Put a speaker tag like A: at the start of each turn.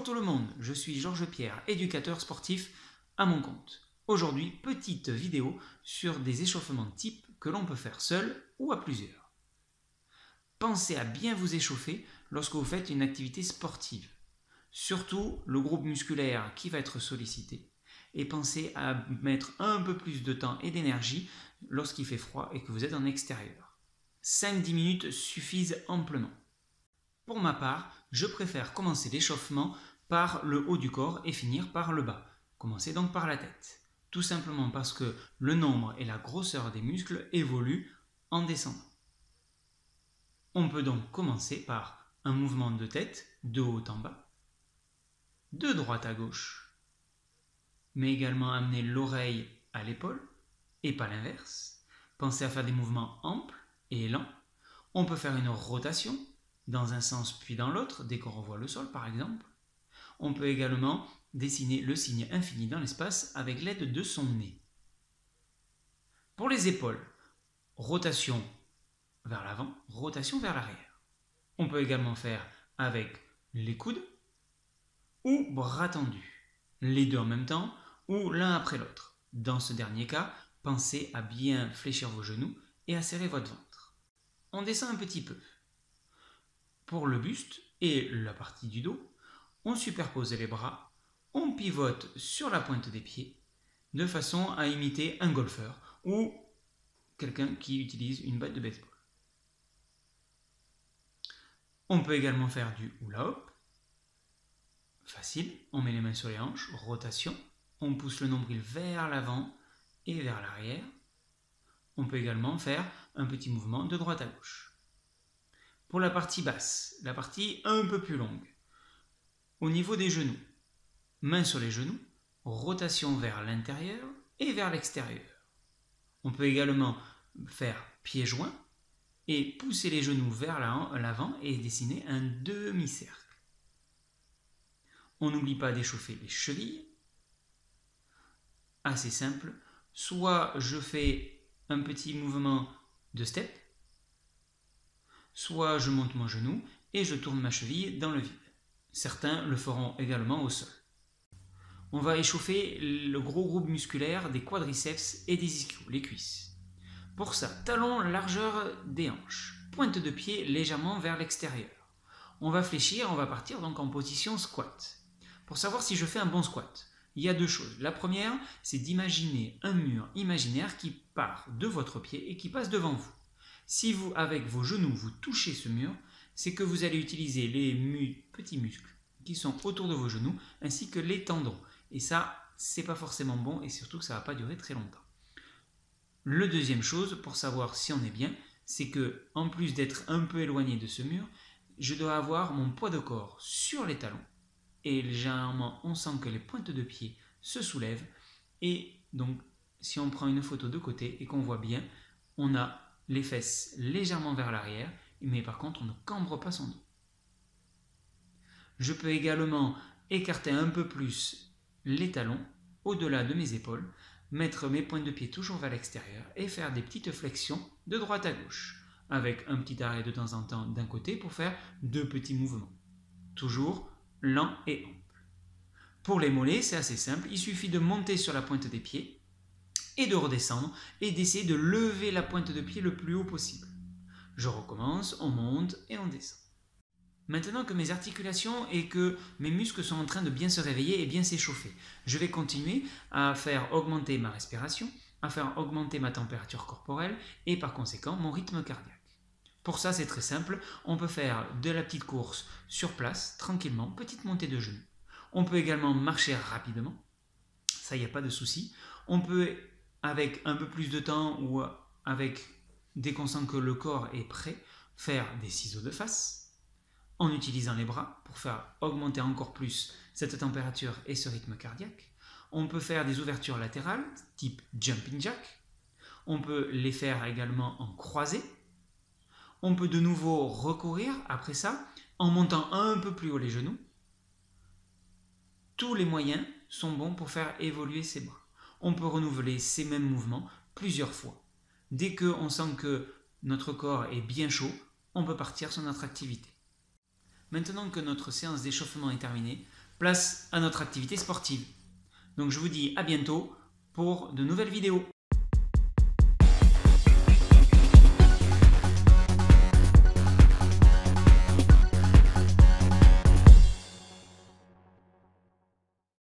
A: tout le monde, je suis Georges Pierre, éducateur sportif à mon compte. Aujourd'hui, petite vidéo sur des échauffements types que l'on peut faire seul ou à plusieurs. Pensez à bien vous échauffer lorsque vous faites une activité sportive, surtout le groupe musculaire qui va être sollicité, et pensez à mettre un peu plus de temps et d'énergie lorsqu'il fait froid et que vous êtes en extérieur. 5-10 minutes suffisent amplement. Pour ma part, je préfère commencer l'échauffement par le haut du corps et finir par le bas. Commencez donc par la tête. Tout simplement parce que le nombre et la grosseur des muscles évoluent en descendant. On peut donc commencer par un mouvement de tête de haut en bas, de droite à gauche, mais également amener l'oreille à l'épaule et pas l'inverse. Pensez à faire des mouvements amples et lents. On peut faire une rotation dans un sens puis dans l'autre, dès qu'on revoit le sol par exemple. On peut également dessiner le signe infini dans l'espace avec l'aide de son nez. Pour les épaules, rotation vers l'avant, rotation vers l'arrière. On peut également faire avec les coudes ou bras tendus, les deux en même temps ou l'un après l'autre. Dans ce dernier cas, pensez à bien fléchir vos genoux et à serrer votre ventre. On descend un petit peu. Pour le buste et la partie du dos, on superpose les bras, on pivote sur la pointe des pieds de façon à imiter un golfeur ou quelqu'un qui utilise une batte de baseball. On peut également faire du hula hoop. Facile, on met les mains sur les hanches, rotation, on pousse le nombril vers l'avant et vers l'arrière. On peut également faire un petit mouvement de droite à gauche. Pour la partie basse, la partie un peu plus longue, au niveau des genoux, mains sur les genoux, rotation vers l'intérieur et vers l'extérieur. On peut également faire pieds joints et pousser les genoux vers l'avant et dessiner un demi-cercle. On n'oublie pas d'échauffer les chevilles. Assez simple, soit je fais un petit mouvement de step, soit je monte mon genou et je tourne ma cheville dans le vide. Certains le feront également au sol. On va échauffer le gros groupe musculaire des quadriceps et des ischios, les cuisses. Pour ça, talons largeur des hanches, pointe de pied légèrement vers l'extérieur. On va fléchir, on va partir donc en position squat. Pour savoir si je fais un bon squat, il y a deux choses. La première, c'est d'imaginer un mur imaginaire qui part de votre pied et qui passe devant vous. Si vous, avec vos genoux, vous touchez ce mur, c'est que vous allez utiliser les petits muscles qui sont autour de vos genoux, ainsi que les tendons. Et ça, c'est pas forcément bon, et surtout que ça ne va pas durer très longtemps. Le deuxième chose, pour savoir si on est bien, c'est que, en plus d'être un peu éloigné de ce mur, je dois avoir mon poids de corps sur les talons. Et généralement, on sent que les pointes de pied se soulèvent. Et donc, si on prend une photo de côté et qu'on voit bien, on a les fesses légèrement vers l'arrière, mais par contre on ne cambre pas son dos. Je peux également écarter un peu plus les talons au-delà de mes épaules, mettre mes pointes de pied toujours vers l'extérieur et faire des petites flexions de droite à gauche, avec un petit arrêt de temps en temps d'un côté pour faire deux petits mouvements. Toujours lent et ample. Pour les mollets, c'est assez simple, il suffit de monter sur la pointe des pieds et de redescendre et d'essayer de lever la pointe de pied le plus haut possible. Je recommence, on monte et on descend. Maintenant que mes articulations et que mes muscles sont en train de bien se réveiller et bien s'échauffer, je vais continuer à faire augmenter ma respiration, à faire augmenter ma température corporelle et par conséquent mon rythme cardiaque. Pour ça, c'est très simple, on peut faire de la petite course sur place, tranquillement, petite montée de genoux. On peut également marcher rapidement, ça il n'y a pas de souci. On peut, avec un peu plus de temps ou dès qu'on sent que le corps est prêt, faire des ciseaux de face en utilisant les bras pour faire augmenter encore plus cette température et ce rythme cardiaque. On peut faire des ouvertures latérales type jumping jack. On peut les faire également en croisé. On peut de nouveau recourir après ça en montant un peu plus haut les genoux. Tous les moyens sont bons pour faire évoluer ses bras. On peut renouveler ces mêmes mouvements plusieurs fois. Dès qu'on sent que notre corps est bien chaud, on peut partir sur notre activité. Maintenant que notre séance d'échauffement est terminée, place à notre activité sportive. Donc je vous dis à bientôt pour de nouvelles vidéos.